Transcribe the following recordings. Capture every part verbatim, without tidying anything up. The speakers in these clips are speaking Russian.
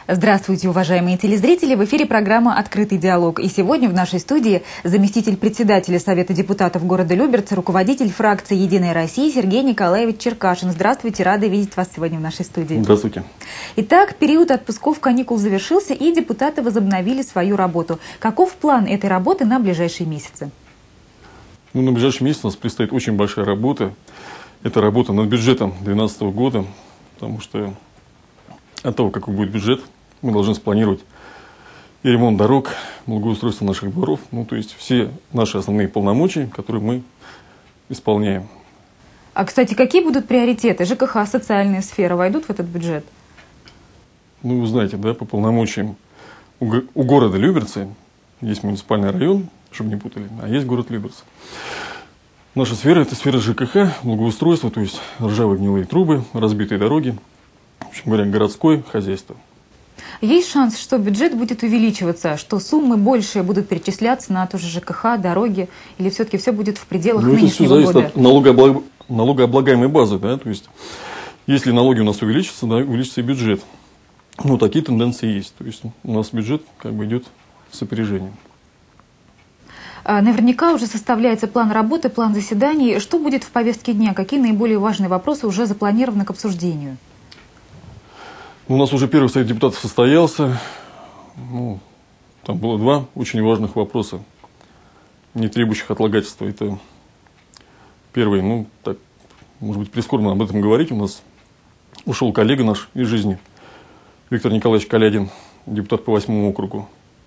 Здравствуйте, уважаемые телезрители! В эфире программа «Открытый диалог». И сегодня в нашей студии заместитель председателя Совета депутатов города Люберцы, руководитель фракции «Единая Россия» Сергей Николаевич Черкашин. Здравствуйте, рады видеть вас сегодня в нашей студии. Здравствуйте. Итак, период отпусков каникул завершился, и депутаты возобновили свою работу. Каков план этой работы на ближайшие месяцы? Ну, на ближайший месяц у нас предстоит очень большая работа. Это работа над бюджетом две тысячи двенадцатого года, потому что от того, какой будет бюджет, мы должны спланировать и ремонт дорог, благоустройство наших дворов, ну, то есть все наши основные полномочия, которые мы исполняем. А, кстати, какие будут приоритеты? ЖКХ, социальная сфера войдут в этот бюджет? Ну, вы знаете, да, по полномочиям у, у города Люберцы есть муниципальный район, чтобы не путали, а есть город Люберцы. Наша сфера – это сфера ЖКХ, благоустройства, то есть ржавые гнилые трубы, разбитые дороги, в общем говоря, городское хозяйство. Есть шанс, что бюджет будет увеличиваться, что суммы большие будут перечисляться на ту же ЖКХ, дороги, или все-таки все будет в пределах ну, нынешнего года? Это все года? зависит от налогооблаг... налогооблагаемой базы, да, то есть если налоги у нас увеличатся, да, увеличится и бюджет. Ну, такие тенденции есть, то есть у нас бюджет как бы идет с опережением. Наверняка уже составляется план работы, план заседаний. Что будет в повестке дня? Какие наиболее важные вопросы уже запланированы к обсуждению? У нас уже первый совет депутатов состоялся. Ну, там было два очень важных вопроса, не требующих отлагательства. Это первый, ну, так, может быть, прискорбно об этом говорить. У нас ушел коллега наш из жизни, Виктор Николаевич Калядин, депутат по восьмому округу.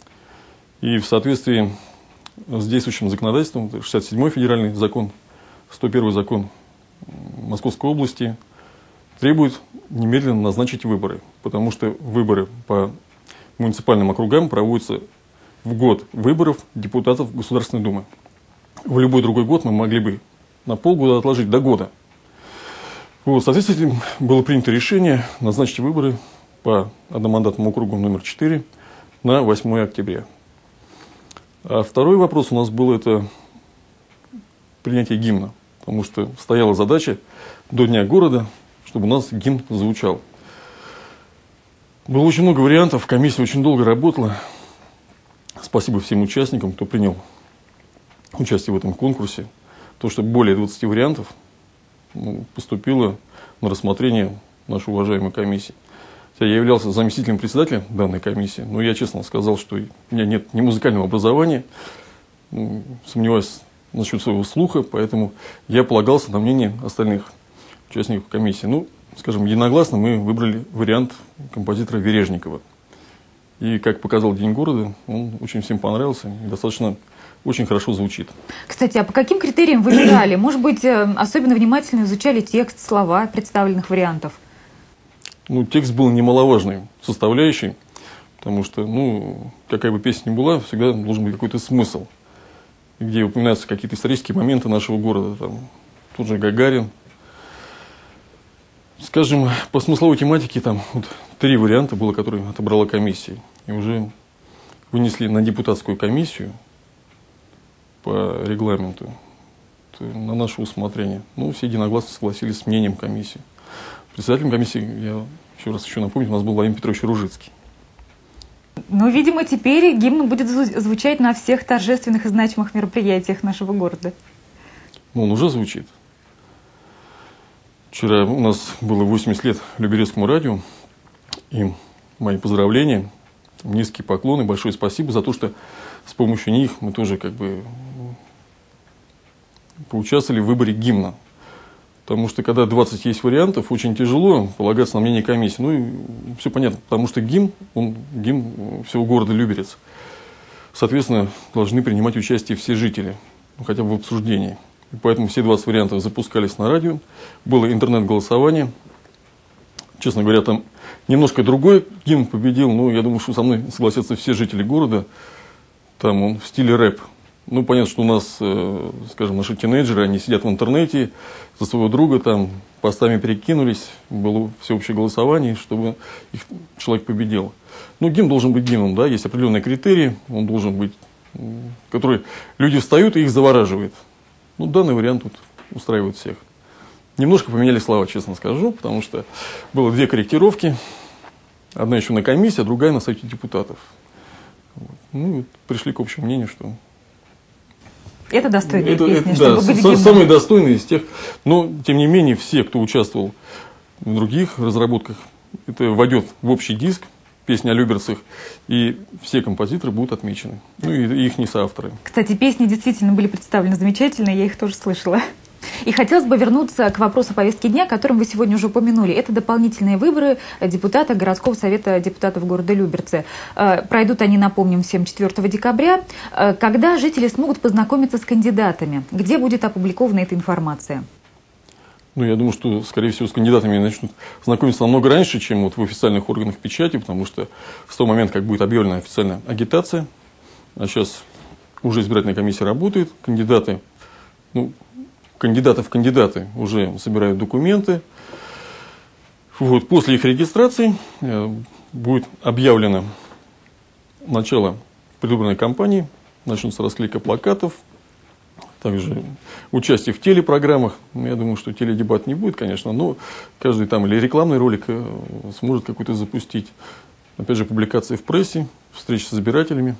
И в соответствии с действующим законодательством, шестьдесят седьмой федеральный закон, сто первый закон Московской области, требует немедленно назначить выборы, потому что выборы по муниципальным округам проводятся в год выборов депутатов Государственной Думы. В любой другой год мы могли бы на полгода отложить до года. Вот, соответственно, было принято решение назначить выборы по одномандатному округу номер четыре на восьмое октября. А второй вопрос у нас был это принятие гимна, потому что стояла задача до Дня города, чтобы у нас гимн звучал. Было очень много вариантов, комиссия очень долго работала. Спасибо всем участникам, кто принял участие в этом конкурсе. То, что более двадцати вариантов ну, поступило на рассмотрение нашей уважаемой комиссии. Я являлся заместителем председателя данной комиссии, но я честно сказал, что у меня нет ни музыкального образования, сомневаюсь насчет своего слуха, поэтому я полагался на мнение остальных участников комиссии. Ну, скажем, единогласно мы выбрали вариант композитора Вережникова. И, как показал День города, он очень всем понравился и достаточно очень хорошо звучит. Кстати, а по каким критериям выбирали? Может быть, особенно внимательно изучали текст, слова представленных вариантов? Ну, текст был немаловажной составляющей, потому что, ну, какая бы песня ни была, всегда должен быть какой-то смысл, где упоминаются какие-то исторические моменты нашего города, там, тот же Гагарин. Скажем, по смысловой тематике там вот три варианта было, которые отобрала комиссия, и уже вынесли на депутатскую комиссию по регламенту на наше усмотрение. Ну, все единогласно согласились с мнением комиссии. Председателем комиссии, я еще раз еще напомню, у нас был Владимир Петрович Ружицкий. Ну, видимо, теперь гимн будет звучать на всех торжественных и значимых мероприятиях нашего города. Ну, он уже звучит. Вчера у нас было восемьдесят лет Люберецкому радио. Им мои поздравления, низкие поклоны, большое спасибо за то, что с помощью них мы тоже как бы поучаствовали в выборе гимна. Потому что, когда двадцать есть вариантов, очень тяжело полагаться на мнение комиссии. Ну, и все понятно, потому что гимн, он гимн всего города Люберец. Соответственно, должны принимать участие все жители, ну, хотя бы в обсуждении. И поэтому все двадцать вариантов запускались на радио. Было интернет-голосование. Честно говоря, там немножко другой гимн победил, но я думаю, что со мной согласятся все жители города. Там он в стиле рэп. Ну, понятно, что у нас, э, скажем, наши тинейджеры, они сидят в интернете, за своего друга там постами перекинулись, было всеобщее голосование, чтобы их человек победил. Ну, гимн должен быть гимном, да, есть определенные критерии, он должен быть, которые люди встают и их завораживает. Ну, данный вариант тут устраивает всех. Немножко поменяли слова, честно скажу, потому что было две корректировки. Одна еще на комиссии, а другая на совете депутатов. Вот. Ну, вот пришли к общему мнению, что... Это достойные это, песни, это, чтобы да, быть с, гимном. Самые достойные из тех. Но, тем не менее, все, кто участвовал в других разработках, это войдет в общий диск песни о люберцах, и все композиторы будут отмечены. Ну, и их не соавторы. Кстати, песни действительно были представлены замечательно, я их тоже слышала. И хотелось бы вернуться к вопросу повестки дня, о котором вы сегодня уже упомянули. Это дополнительные выборы депутата городского совета депутатов города Люберцы. Пройдут они, напомним, всем четвёртого декабря. Когда жители смогут познакомиться с кандидатами? Где будет опубликована эта информация? Ну, я думаю, что, скорее всего, с кандидатами начнут знакомиться намного раньше, чем вот в официальных органах печати, потому что с того момента, как будет объявлена официальная агитация, а сейчас уже избирательная комиссия работает, кандидаты, ну, кандидаты в кандидаты уже собирают документы. Вот, после их регистрации э, будет объявлено начало предвыборной кампании, начнется расклейка плакатов, также участие в телепрограммах. Я думаю, что теледебат не будет, конечно, но каждый там или рекламный ролик сможет какой-то запустить. Опять же, публикации в прессе, встречи с избирателями.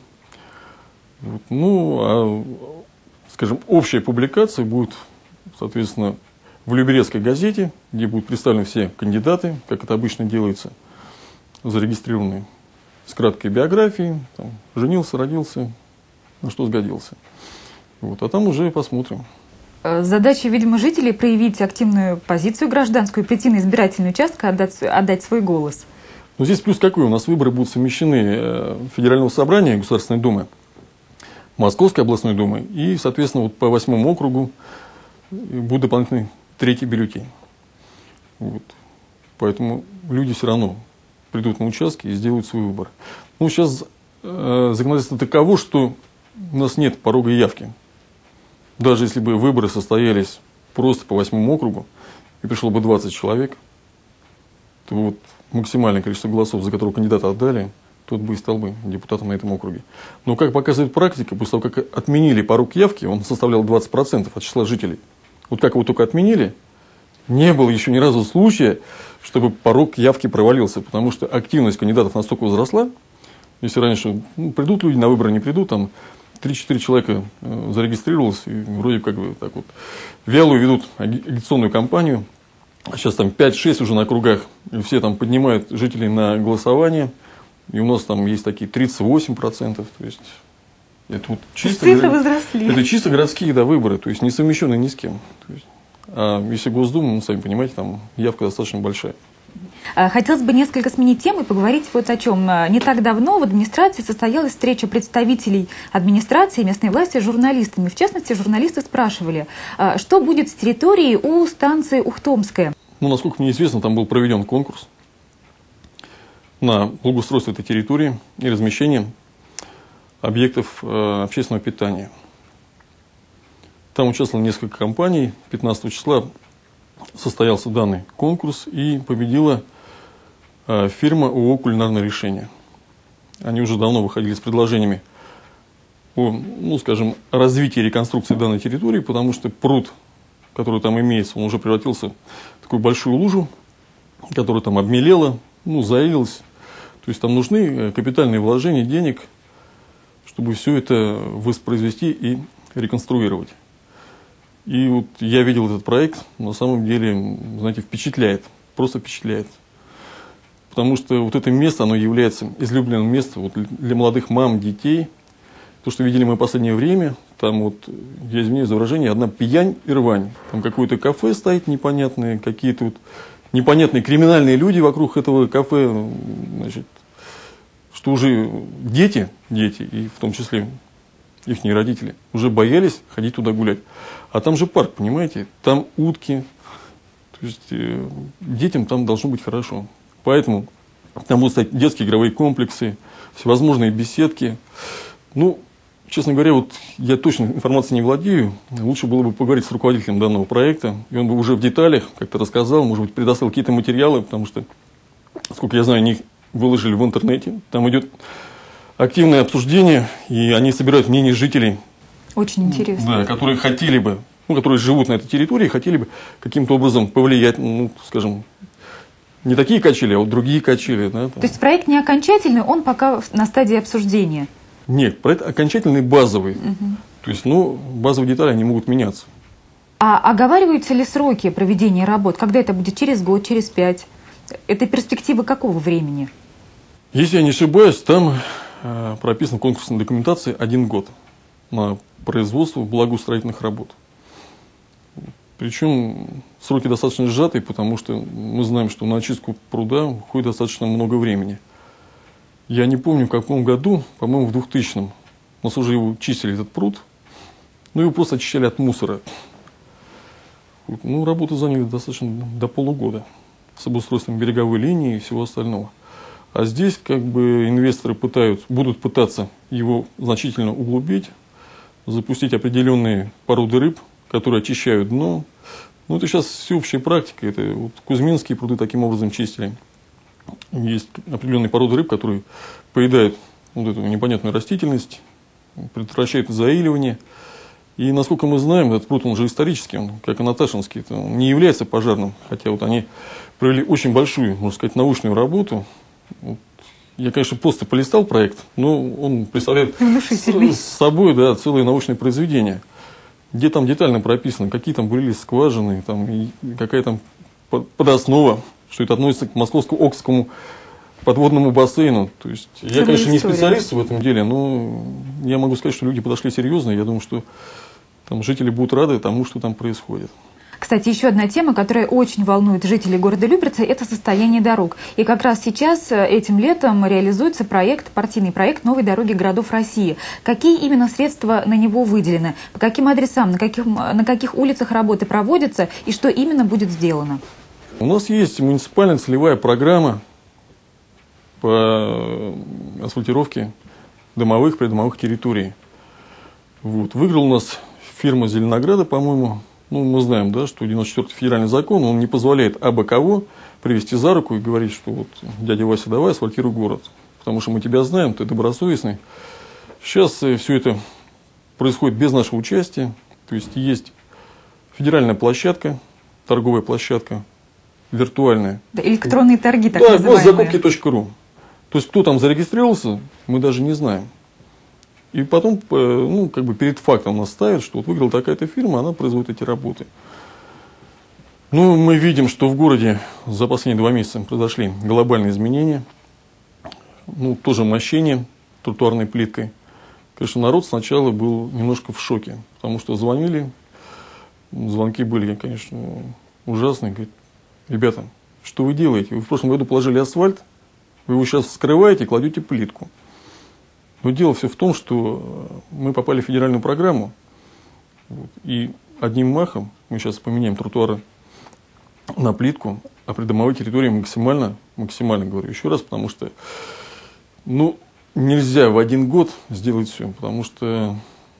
Вот. Ну, а, скажем, общая публикация будет, соответственно, в Люберецкой газете, где будут представлены все кандидаты, как это обычно делается, зарегистрированные, с краткой биографией, там, женился, родился, на что сгодился. Вот, а там уже посмотрим. Задача, видимо, жителей проявить активную позицию гражданскую, прийти на избирательный участок, отдать, отдать свой голос. Но здесь плюс какой? У нас выборы будут совмещены Федерального собрания Государственной Думы, Московской областной Думы и, соответственно, вот по восьмому округу будет дополнительный третий бюллетень. Вот. Поэтому люди все равно придут на участки и сделают свой выбор. Ну, сейчас э, законодательство таково, что у нас нет порога явки. Даже если бы выборы состоялись просто по восьмому округу, и пришло бы двадцать человек, то вот максимальное количество голосов, за которого кандидата отдали, тот бы и стал бы депутатом на этом округе. Но, как показывает практика, после того, как отменили порог явки, он составлял двадцать процентов от числа жителей. Вот как его только отменили, не было еще ни разу случая, чтобы порог явки провалился, потому что активность кандидатов настолько возросла. Если раньше ну, придут люди на выборы, не придут, там три-четыре человека э, зарегистрировалось, и вроде как бы так вот вялую ведут агитационную кампанию. А сейчас там пять-шесть уже на округах, и все там поднимают жителей на голосование. И у нас там есть такие тридцать восемь процентов. То есть это вот чисто, цифры возросли. Это чисто городские, да, выборы, то есть не совмещенные ни с кем. То есть, а если Госдума, ну, сами понимаете, там явка достаточно большая. Хотелось бы несколько сменить тему и поговорить вот о чем. Не так давно в администрации состоялась встреча представителей администрации и местной власти с журналистами. В частности, журналисты спрашивали, что будет с территорией у станции Ухтомская. Ну, насколько мне известно, там был проведен конкурс на благоустройство этой территории и размещение объектов э, общественного питания. Там участвовало несколько компаний. пятнадцатого числа состоялся данный конкурс, и победила э, фирма ООО «Кулинарное решение». Они уже давно выходили с предложениями о, ну, скажем, развитии и реконструкции данной территории, потому что пруд, который там имеется, он уже превратился в такую большую лужу, которая там обмелела, ну, заилась. То есть там нужны капитальные вложения денег, чтобы все это воспроизвести и реконструировать. И вот я видел этот проект, на самом деле, знаете, впечатляет, просто впечатляет. Потому что вот это место, оно является излюбленным местом вот для молодых мам, детей. То, что видели мы в последнее время, там вот, я извиняюсь за выражение, одна пьянь и рвань. Там какое-то кафе стоит непонятное, какие-то вот непонятные криминальные люди вокруг этого кафе, значит, что уже дети, дети, и в том числе их родители, уже боялись ходить туда гулять. А там же парк, понимаете, там утки, то есть э, детям там должно быть хорошо. Поэтому там будут стоять детские игровые комплексы, всевозможные беседки. Ну, честно говоря, вот я точно информацией не владею. Лучше было бы поговорить с руководителем данного проекта, и он бы уже в деталях как-то рассказал, может быть, предоставил какие-то материалы, потому что, сколько я знаю, они их выложили в интернете. Там идет активное обсуждение, и они собирают мнение жителей. Очень интересно. Да, которые хотели бы, ну, которые живут на этой территории, хотели бы каким-то образом повлиять, ну, скажем, Не такие качели, а вот другие качели. Да, То есть проект не окончательный, он пока на стадии обсуждения? Нет, проект окончательный базовый. Угу. То есть, ну, базовые детали, они могут меняться. А оговариваются ли сроки проведения работ? Когда это будет? Через год, через пять? Это перспектива какого времени? Если я не ошибаюсь, там э, прописан в конкурсной документации один год на производство благоустроительных работ. Причем сроки достаточно сжатые, потому что мы знаем, что на очистку пруда уходит достаточно много времени. Я не помню, в каком году, по-моему, в двухтысячном, у нас уже его чистили, этот пруд, но его просто очищали от мусора. Ну, работы заняли достаточно до полугода с обустройством береговой линии и всего остального. А здесь как бы инвесторы пытаются, будут пытаться его значительно углубить, запустить определенные породы рыб, которые очищают дно. Ну, это сейчас всеобщая практика. Это вот кузьминские пруды таким образом чистили. Есть определенные породы рыб, которые поедают вот эту непонятную растительность, предотвращают заиливание. И, насколько мы знаем, этот пруд, он же исторический, он, как и Наташинский, это он не является пожарным. Хотя вот они провели очень большую, можно сказать, научную работу. Вот. Я, конечно, просто полистал проект, но он представляет с собой, да, целое научное произведение, где там детально прописано, какие там были скважины, там, и какая там подоснова, что это относится к Московско-Окскому подводному бассейну. То есть, я, конечно, не специалист в этом деле, но я могу сказать, что люди подошли серьезно. Я думаю, что там жители будут рады тому, что там происходит. Кстати, еще одна тема, которая очень волнует жителей города Люберцы, это состояние дорог. И как раз сейчас, этим летом, реализуется проект, партийный проект «Новые дороги городов России». Какие именно средства на него выделены? По каким адресам, на каких, на каких улицах работы проводятся и что именно будет сделано? У нас есть муниципальная целевая программа по асфальтировке домовых, придомовых территорий. Вот. Выиграл у нас фирма Зеленограда, по-моему. Ну, мы знаем, да, что девяносто четвёртый федеральный закон, он не позволяет абы кого привести за руку и говорить, что вот, дядя Вася, давай асфальтируй город. Потому что мы тебя знаем, ты добросовестный. Сейчас все это происходит без нашего участия. То есть, есть федеральная площадка, торговая площадка, виртуальная. Да, электронные торги, так да, называемые. госзакупки точка ру. То есть, кто там зарегистрировался, мы даже не знаем. И потом, ну, как бы перед фактом нас ставят, что вот выиграла такая-то фирма, она производит эти работы. Ну, мы видим, что в городе за последние два месяца произошли глобальные изменения. Ну, тоже мощение тротуарной плиткой. Конечно, народ сначала был немножко в шоке, потому что звонили, звонки были, конечно, ужасные. Говорят, ребята, что вы делаете? Вы в прошлом году положили асфальт, вы его сейчас вскрываете и кладете плитку. Но дело все в том, что мы попали в федеральную программу, вот, и одним махом мы сейчас поменяем тротуары на плитку, а придомовой территории максимально, максимально говорю еще раз, потому что ну, нельзя в один год сделать все, потому что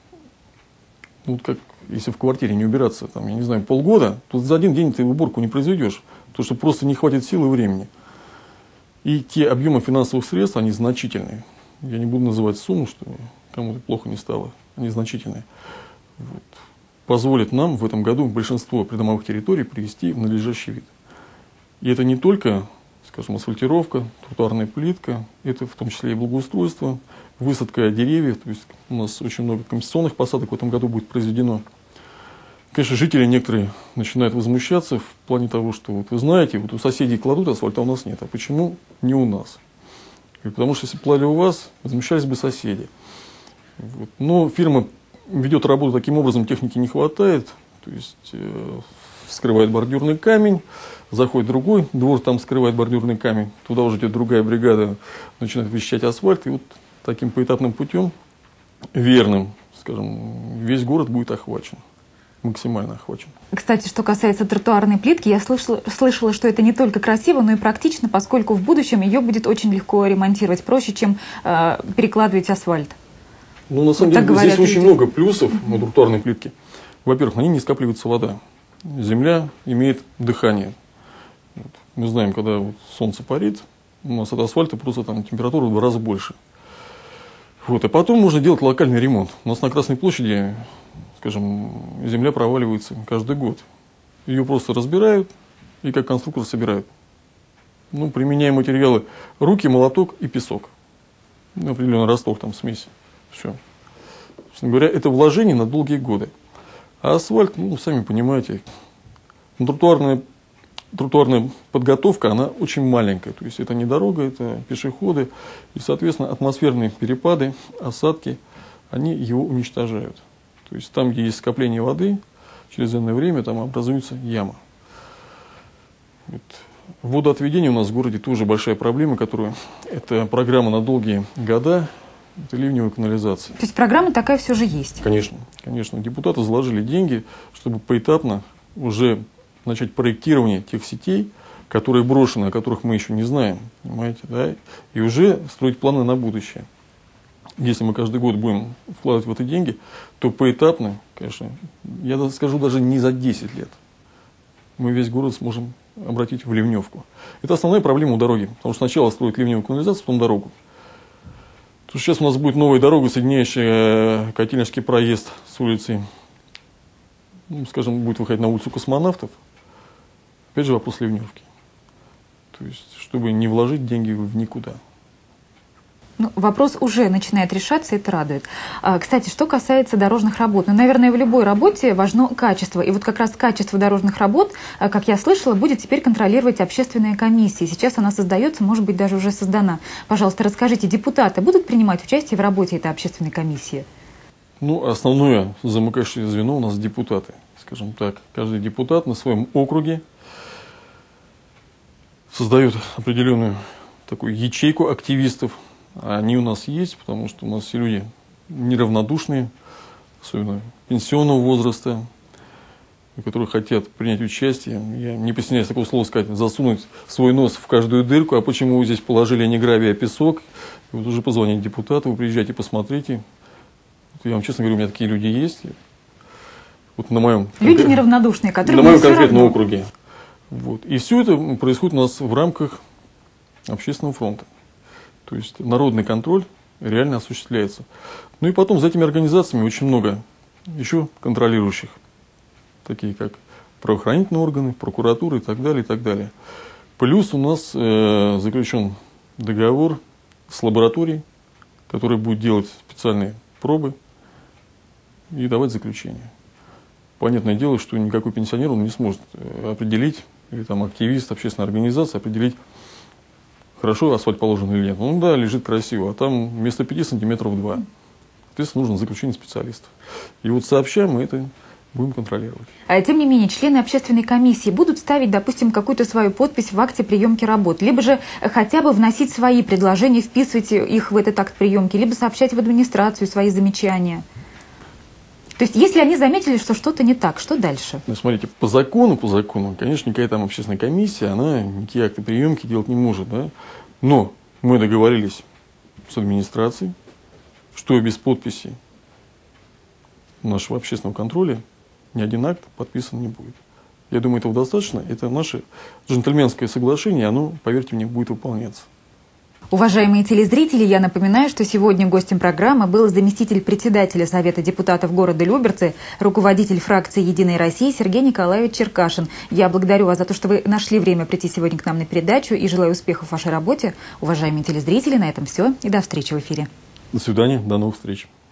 ну, как если в квартире не убираться, там, я не знаю, полгода, то за один день ты уборку не произведешь, потому что просто не хватит сил и времени. И те объемы финансовых средств, они значительные. Я не буду называть сумму, что кому-то плохо не стало, они значительные. Вот. Позволит нам в этом году большинство придомовых территорий привести в надлежащий вид. И это не только, скажем, асфальтировка, тротуарная плитка, это в том числе и благоустройство, высадка деревьев. То есть у нас очень много компенсационных посадок в этом году будет произведено. Конечно, жители некоторые начинают возмущаться в плане того, что вот вы знаете, вот у соседей кладут асфальт, а у нас нет. А почему не у нас? Потому что если плали у вас, возмущались бы соседи. Вот. Но фирма ведет работу таким образом, техники не хватает. То есть э, вскрывает бордюрный камень, заходит другой двор, там скрывает бордюрный камень. Туда уже идет другая бригада, начинает вычищать асфальт. И вот таким поэтапным путем, верным, скажем, весь город будет охвачен. Максимально охвачен. Кстати, что касается тротуарной плитки, я слышала, слышала, что это не только красиво, но и практично, поскольку в будущем ее будет очень легко ремонтировать, проще, чем э, перекладывать асфальт. Ну, на самом вот деле, здесь люди. Очень много плюсов у тротуарной плитки. Во-первых, на ней не скапливается вода. Земля имеет дыхание. Вот. Мы знаем, когда вот солнце парит, у нас от асфальта просто там температура в два раза больше. Вот. А потом можно делать локальный ремонт. У нас на Красной площади, скажем, земля проваливается каждый год. Ее просто разбирают и как конструктор собирают. Ну, применяем материалы руки, молоток и песок. Ну, определенный росток там смеси. Все. Собственно говоря, это вложение на долгие годы. А асфальт, ну, сами понимаете, тротуарная, тротуарная подготовка, она очень маленькая. То есть это не дорога, это пешеходы. И, соответственно, атмосферные перепады, осадки, они его уничтожают. То есть там, где есть скопление воды, через энное время там образуется яма. Вот. Водоотведение у нас в городе тоже большая проблема, которую это программа на долгие года, это ливневая канализация. То есть программа такая все же есть? Конечно, конечно. Депутаты заложили деньги, чтобы поэтапно уже начать проектирование тех сетей, которые брошены, о которых мы еще не знаем, понимаете, да, и уже строить планы на будущее. Если мы каждый год будем вкладывать в это деньги, то поэтапно, конечно, я скажу даже не за десять лет, мы весь город сможем обратить в ливневку. Это основная проблема у дороги. Потому что сначала строить ливневую канализацию, потом дорогу. Потому что сейчас у нас будет новая дорога, соединяющая Котельнический проезд с улицей, ну, скажем, будет выходить на улицу Космонавтов. Опять же вопрос ливневки. То есть, чтобы не вложить деньги в никуда. Ну, вопрос уже начинает решаться, это радует. А, кстати, что касается дорожных работ. Ну, наверное, в любой работе важно качество. И вот как раз качество дорожных работ, как я слышала, будет теперь контролировать общественная комиссия. Сейчас она создается, может быть, даже уже создана. Пожалуйста, расскажите, депутаты будут принимать участие в работе этой общественной комиссии? Ну, основное замыкающее звено у нас депутаты. Скажем так, каждый депутат на своем округе создает определенную такую ячейку активистов. Они у нас есть, потому что у нас все люди неравнодушные, особенно пенсионного возраста, которые хотят принять участие. Я не постесняюсь такого слова сказать, засунуть свой нос в каждую дырку, а почему вы здесь положили не гравий, а песок. И вот уже позвонить депутату, вы приезжайте, посмотрите. Вот я вам честно говорю, у меня такие люди есть. Вот на моем, люди неравнодушные, которые на моем конкретном округе. Вот. И все это происходит у нас в рамках общественного фронта. То есть народный контроль реально осуществляется. Ну и потом за этими организациями очень много еще контролирующих, такие как правоохранительные органы, прокуратура и так далее, и так далее. Плюс у нас э, заключен договор с лабораторией, которая будет делать специальные пробы и давать заключение. Понятное дело, что никакой пенсионер он не сможет определить, или там активист общественной организации определить, хорошо асфальт положен или нет. Ну да, лежит красиво, а там вместо пяти сантиметров два. Соответственно, нужно заключение специалистов. И вот сообща мы это будем контролировать. А тем не менее, члены общественной комиссии будут ставить, допустим, какую-то свою подпись в акте приемки работ, либо же хотя бы вносить свои предложения, вписывать их в этот акт приемки, либо сообщать в администрацию свои замечания. То есть, если они заметили, что что-то не так, что дальше? Ну, смотрите, по закону, по закону, конечно, никакая там общественная комиссия, она никакие акты приемки делать не может, да? Но мы договорились с администрацией, что без подписи нашего общественного контроля ни один акт подписан не будет. Я думаю, этого достаточно. Это наше джентльменское соглашение, оно, поверьте мне, будет выполняться. Уважаемые телезрители, я напоминаю, что сегодня гостем программы был заместитель председателя Совета депутатов города Люберцы, руководитель фракции «Единая Россия» Сергей Николаевич Черкашин. Я благодарю вас за то, что вы нашли время прийти сегодня к нам на передачу и желаю успехов в вашей работе. Уважаемые телезрители, на этом все и до встречи в эфире. До свидания, до новых встреч.